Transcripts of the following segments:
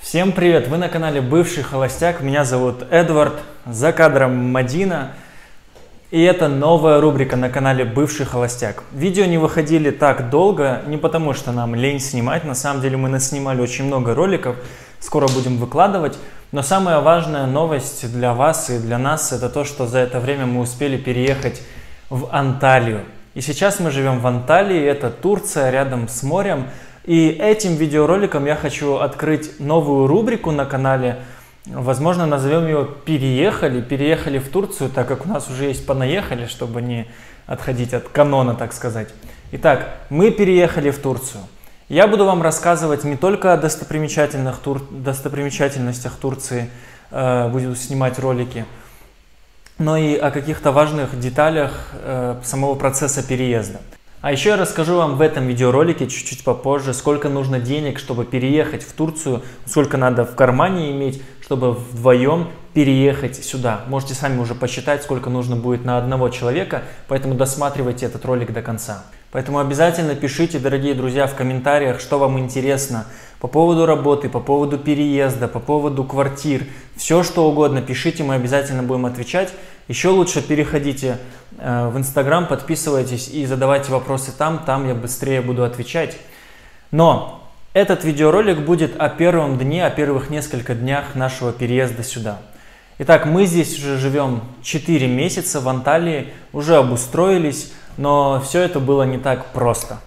Всем привет! Вы на канале Бывший Холостяк. Меня зовут Эдвард, за кадром Мадина. И это новая рубрика на канале Бывший Холостяк. Видео не выходили так долго, не потому что нам лень снимать. На самом деле мы наснимали очень много роликов, скоро будем выкладывать. Но самая важная новость для вас и для нас — это то, что за это время мы успели переехать в Анталию. И сейчас мы живем в Анталии, это Турция, рядом с морем. И этим видеороликом я хочу открыть новую рубрику на канале. Возможно, назовем ее «Переехали». Переехали в Турцию, так как у нас уже есть «Понаехали», чтобы не отходить от канона, так сказать. Итак, мы переехали в Турцию. Я буду вам рассказывать не только о достопримечательностях Турции, буду снимать ролики, но и о каких-то важных деталях самого процесса переезда. А еще я расскажу вам в этом видеоролике чуть-чуть попозже, сколько нужно денег, чтобы переехать в Турцию, сколько надо в кармане иметь, чтобы вдвоем переехать сюда. Можете сами уже посчитать, сколько нужно будет на одного человека, поэтому досматривайте этот ролик до конца. Поэтому обязательно пишите, дорогие друзья, в комментариях, что вам интересно по поводу работы, по поводу переезда, по поводу квартир. Все, что угодно пишите, мы обязательно будем отвечать. Еще лучше переходите в Инстаграм, подписывайтесь и задавайте вопросы там я быстрее буду отвечать. Но этот видеоролик будет о первом дне, о первых нескольких днях нашего переезда сюда. Итак, мы здесь уже живем 4 месяца в Анталии, уже обустроились, но все это было не так просто.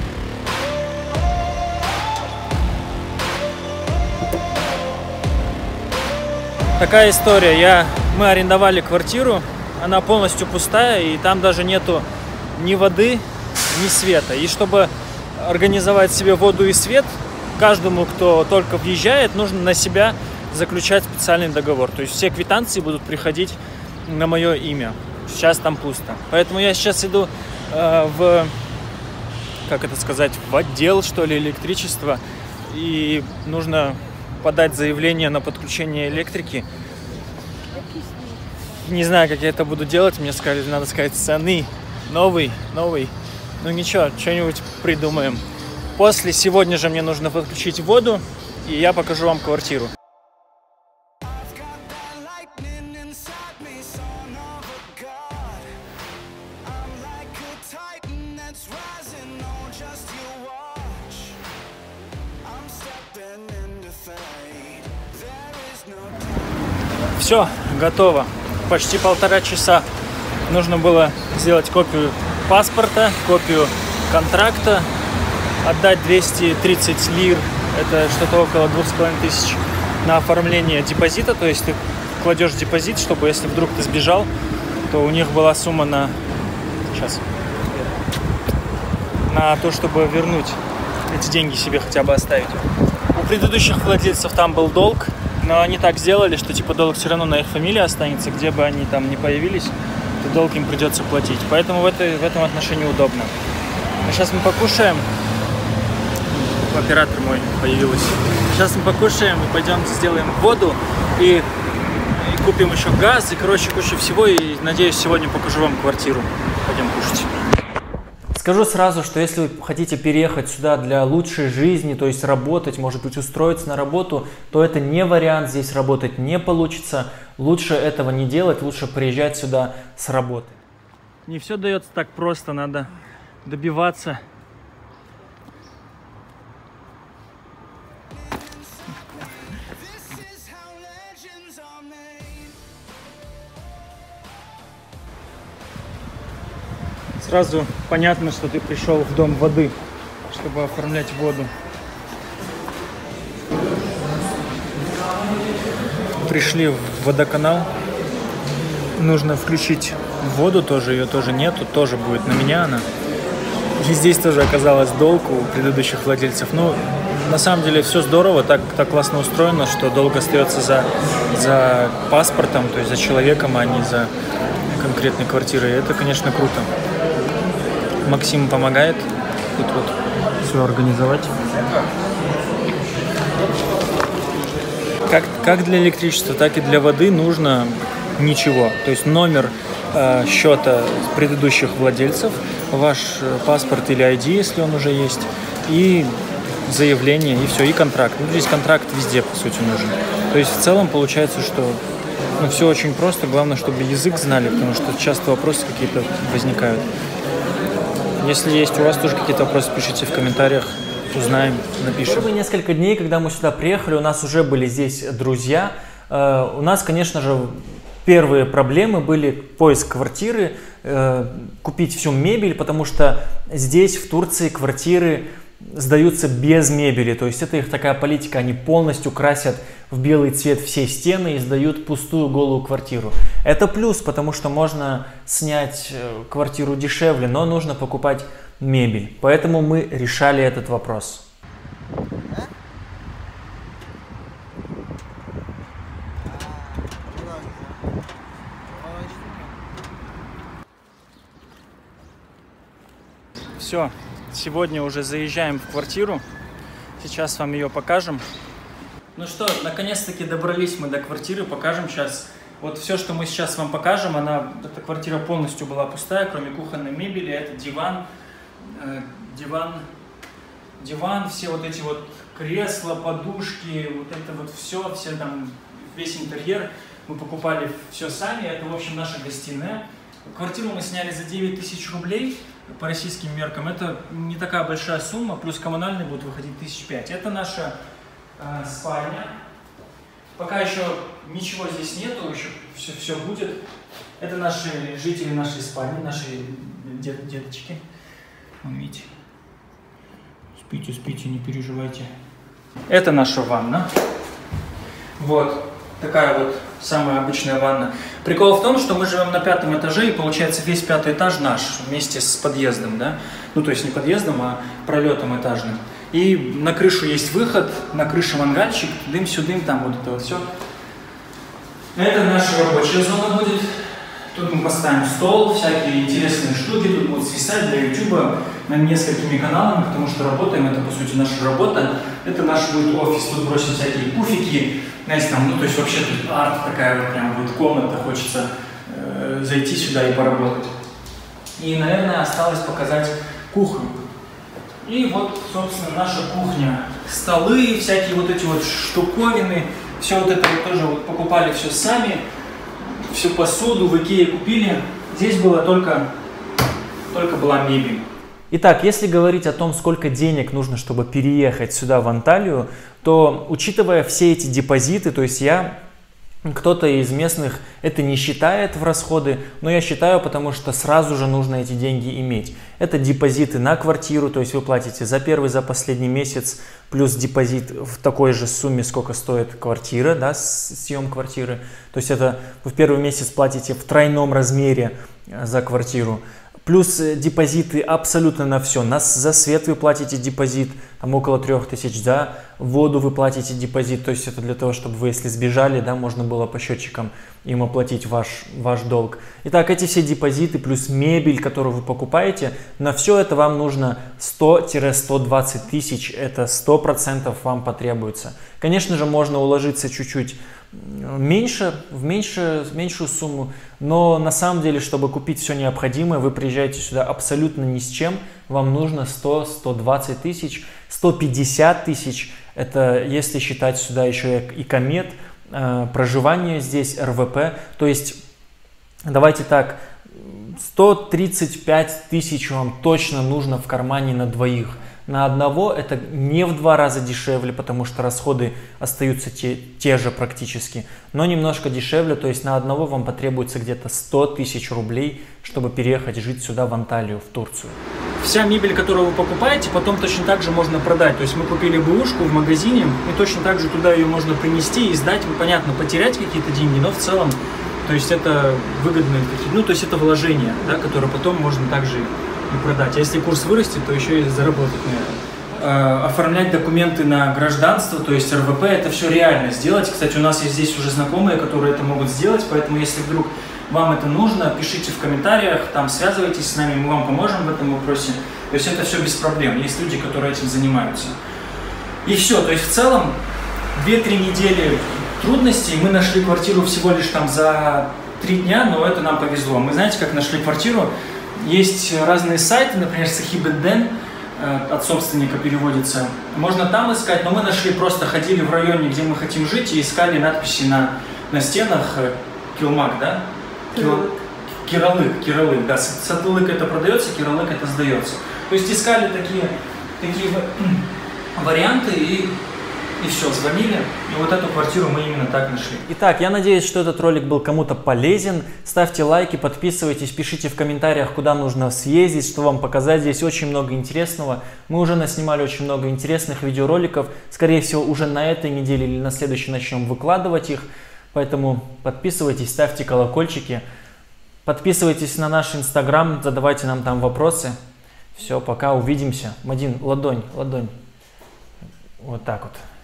Такая история. Мы арендовали квартиру, она полностью пустая, и там даже нету ни воды, ни света. И чтобы организовать себе воду и свет, каждому, кто только въезжает, нужно на себя заключать специальный договор. То есть все квитанции будут приходить на мое имя. Сейчас там пусто. Поэтому я сейчас иду в отдел, что ли, электричества. И нужно подать заявление на подключение электрики. Не знаю, как я это буду делать. Мне сказали, надо сказать цены. Новый. Ну ничего, что-нибудь придумаем. После сегодня же мне нужно подключить воду, и я покажу вам квартиру. Все, готово. Почти 1,5 часа нужно было сделать копию паспорта, копию контракта, отдать 230 лир, это что-то около 2500 на оформление депозита, то есть ты кладешь депозит, чтобы если вдруг ты сбежал, то у них была сумма на то, чтобы вернуть эти деньги себе хотя бы оставить. У предыдущих владельцев там был долг, но они так сделали, что типа долг все равно на их фамилии останется, где бы они там ни появились, то долг им придется платить. Поэтому в этом отношении удобно. А сейчас мы покушаем. Оператор мой появился. Сейчас мы покушаем и пойдем сделаем воду и купим еще газ и, короче, кучу всего. И надеюсь, сегодня покажу вам квартиру. Пойдем кушать. Скажу сразу, что если вы хотите переехать сюда для лучшей жизни, то есть работать, может быть, устроиться на работу, то это не вариант, здесь работать не получится. Лучше этого не делать, лучше приезжать сюда с работы. Не все дается так просто, надо добиваться. Сразу понятно, что ты пришел в дом воды, чтобы оформлять воду. Пришли в водоканал. Нужно включить воду тоже, ее тоже нету, тоже будет на меня она. И здесь тоже оказалось долг у предыдущих владельцев. Ну, на самом деле все здорово, так классно устроено, что долг остается за паспортом, то есть за человеком, а не за конкретной квартирой. Это, конечно, круто. Максим помогает тут вот все организовать. Как для электричества, так и для воды нужно ничего. То есть номер счета предыдущих владельцев, ваш паспорт или ID, если он уже есть, и заявление и все, и контракт. Ну, здесь контракт везде, по сути, нужен. То есть в целом получается, что все очень просто. Главное, чтобы язык знали, потому что часто вопросы какие-то возникают. Если есть у вас тоже какие-то вопросы, пишите в комментариях, узнаем, напишем. Первые несколько дней, когда мы сюда приехали, у нас уже были здесь друзья. У нас, конечно же, первые проблемы были поиск квартиры, купить всю мебель, потому что здесь, в Турции, квартиры сдаются без мебели. То есть это их такая политика, они полностью красят в белый цвет все стены и сдают пустую голую квартиру. Это плюс, потому что можно снять квартиру дешевле, но нужно покупать мебель. Поэтому мы решали этот вопрос. Все, сегодня уже заезжаем в квартиру. Сейчас вам ее покажем. Ну что, наконец-таки добрались мы до квартиры. Покажем сейчас. Вот все, что мы сейчас вам покажем, эта квартира полностью была пустая, кроме кухонной мебели. Это диван, все вот эти вот кресла, подушки, вот это вот все там, весь интерьер. Мы покупали все сами. Это, в общем, наша гостиная. Квартиру мы сняли за 9000 рублей. По российским меркам это не такая большая сумма, плюс коммунальные будут выходить 5005. Это наша спальня. Пока еще ничего здесь нету, еще все будет. Это наши жители нашей спальни, наши деточки. Вон, видите. Спите, не переживайте. Это наша ванна. Вот. Такая вот самая обычная ванна. Прикол в том, что мы живем на 5-м этаже, и получается весь 5-й этаж наш, вместе с подъездом, да? Ну, то есть не подъездом, а пролетом этажным. И на крышу есть выход, на крыше мангальчик, дым-сюдым, там вот это вот все. Это наша рабочая зона будет. Тут мы поставим стол, всякие интересные штуки, тут будут свисать для YouTube над несколькими каналами, потому что работаем, это по сути наша работа. Это наш будет офис, тут бросим всякие пуфики, знаете, там, ну то есть вообще тут арт такая вот прям будет комната, хочется зайти сюда и поработать. И, наверное, осталось показать кухню. И вот, собственно, наша кухня. Столы, всякие вот эти вот штуковины, все вот это вот тоже вот покупали все сами. Всю посуду в Икее купили. Здесь было только была мебель. Итак, если говорить о том, сколько денег нужно, чтобы переехать сюда, в Анталию, то, учитывая все эти депозиты, то есть кто-то из местных это не считает в расходы, но я считаю, потому что сразу же нужно эти деньги иметь. Это депозиты на квартиру, то есть вы платите за первый, за последний месяц, плюс депозит в такой же сумме, сколько стоит квартира, да, съем квартиры. То есть это вы в первый месяц платите в тройном размере за квартиру. Плюс депозиты абсолютно на все. За свет вы платите депозит, там около 3000, за воду вы платите депозит. То есть это для того, чтобы вы, если сбежали, да, можно было по счетчикам им оплатить ваш долг. Итак, эти все депозиты плюс мебель, которую вы покупаете, на все это вам нужно 100-120 тысяч. Это 100% вам потребуется. Конечно же, можно уложиться чуть-чуть меньше, в меньшую сумму, но на самом деле, чтобы купить все необходимое, вы приезжаете сюда абсолютно ни с чем, вам нужно 100-120 тысяч, 150 тысяч, это если считать сюда еще и комет, проживание здесь, РВП, то есть давайте так, 135 тысяч вам точно нужно в кармане на двоих. На одного это не в 2 раза дешевле, потому что расходы остаются те же практически, но немножко дешевле, то есть на одного вам потребуется где-то 100 тысяч рублей, чтобы переехать жить сюда, в Анталию, в Турцию. Вся мебель, которую вы покупаете, потом точно так же можно продать. То есть мы купили бэушку в магазине, и точно так же туда ее можно принести и сдать. Понятно, потерять какие-то деньги, но в целом, то есть это выгодные какие-то, ну то есть это вложения, да, которые потом можно также и продать. А если курс вырастет, то еще и заработать, наверное. Оформлять документы на гражданство, то есть РВП, это все реально сделать. Кстати, у нас есть здесь уже знакомые, которые это могут сделать, поэтому если вдруг вам это нужно, пишите в комментариях, там связывайтесь с нами, мы вам поможем в этом вопросе. То есть это все без проблем. Есть люди, которые этим занимаются. И все, то есть в целом 2-3 недели трудностей. Мы нашли квартиру всего лишь там за 3 дня, но это нам повезло. Мы знаете, как нашли квартиру? Есть разные сайты, например, Сахибедден, от собственника переводится. Можно там искать, но мы нашли, просто ходили в районе, где мы хотим жить, и искали надписи на стенах. Килмак, да? Киралык, да. Сатылык это продается, киралык это сдается. То есть искали такие варианты и все, звонили. И вот эту квартиру мы именно так нашли. Итак, я надеюсь, что этот ролик был кому-то полезен. Ставьте лайки, подписывайтесь, пишите в комментариях, куда нужно съездить, что вам показать. Здесь очень много интересного. Мы уже наснимали очень много интересных видеороликов. Скорее всего, уже на этой неделе или на следующей начнем выкладывать их. Поэтому подписывайтесь, ставьте колокольчики. Подписывайтесь на наш инстаграм, задавайте нам там вопросы. Все, пока, увидимся. Мадин, ладонь. Вот так вот.